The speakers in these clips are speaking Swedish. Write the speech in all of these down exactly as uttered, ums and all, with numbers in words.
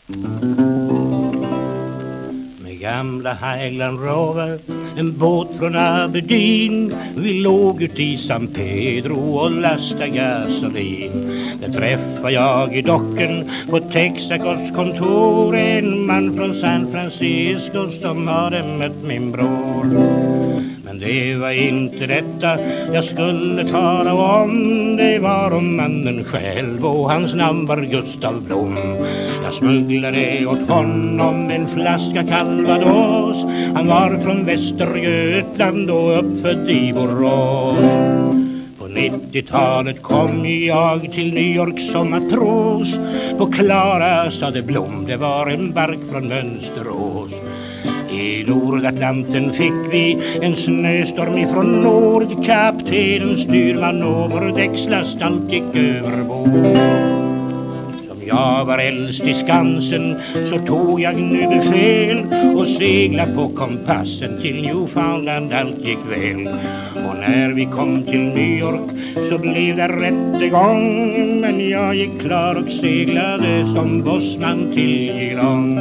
Med gamla Highland Rover, en båt från Aberdeen. Vi låg ut i San Pedro och lastade gasolin. Där träffade jag i docken på Texacos kontor en man från San Francisco som hade mött min bror. Men det var inte detta jag skulle tala om. Det var om mannen själv och hans namn var Gustav Blom. Jag smugglade åt honom en flaska Calvados. Han var från Västergötland och uppfödd i Borås. På nittiotalet kom jag till New York som matros. På Klara sade Blom, det var en bark från Mönsterås. I Nordatlanten fick vi en snöstorm ifrån nord. Kaptenen, styrman och vår däckslast allt gick överbord. Som jag var äldst i Skansen så tog jag nu befäl och segla på kompassen till Newfoundland, allt gick väl. Och när vi kom till New York så blev det rättegång. Men jag gick klar och seglade som bossman till Geelong.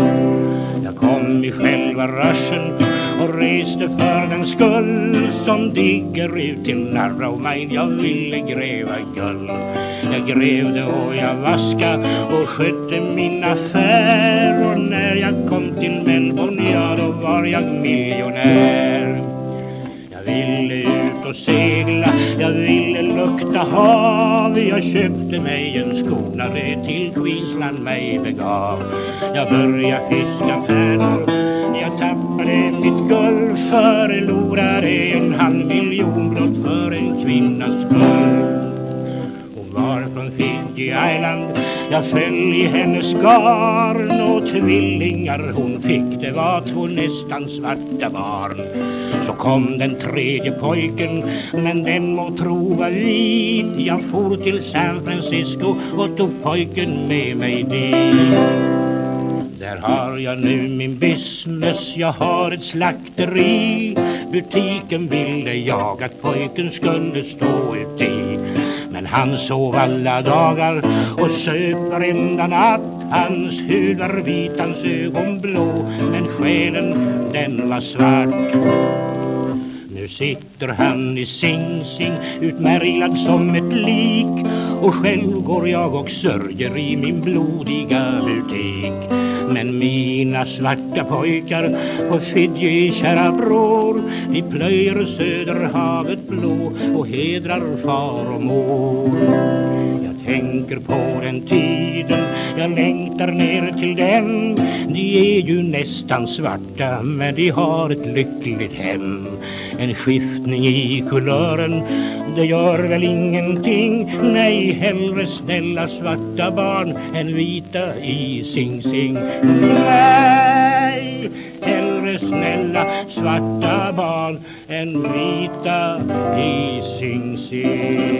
Jag kom i själva ruschen och reste för den skull som digger ut till Narrowmine. Jag ville gräva guld. Jag grävde och jag vaska och skötte min affär. Och när jag kom till Melbourne, ja då var jag miljonär. Jag ville ut och segla, jag ville lukta hav. Jag köpte mig en skonare till Queensland mig begav. Jag började fiska pärlor, jag tappade mitt guld. Förlorade en halv miljon blott för en kvinnas skull. Hon var från Fiji Island, jag föll i hennes garn. Och tvillingar hon fick, det var två nästan svarta barn. Så kom den tredje pojken, men den må tro var vit. Jag for till San Francisco och tog pojken med mig dit. Där har jag nu min business, jag har ett slakteri. Butiken ville jag att pojken skulle stå ut i. Men han sov alla dagar och söp varenda natt. Hans hud var vit, hans ögon blå, men själen den var svart. Nu sitter han i Sing Sing, utmärglad som ett lik. Och själv går jag och sörjer i min blodiga butik. Men mina svarta pojkar på Fiji, kära bror, de plöjer söderhavet blå och hedrar far och mor. Jag tänker på den tiden, jag längtar ner till den. De är ju nästan svarta, men de har ett lyckligt hem. En skiftning i kulören, det gör väl ingenting. Nej, hellre snälla svarta barn än vita i Sing Sing. Nej, hellre snälla svarta barn än vita i Sing Sing.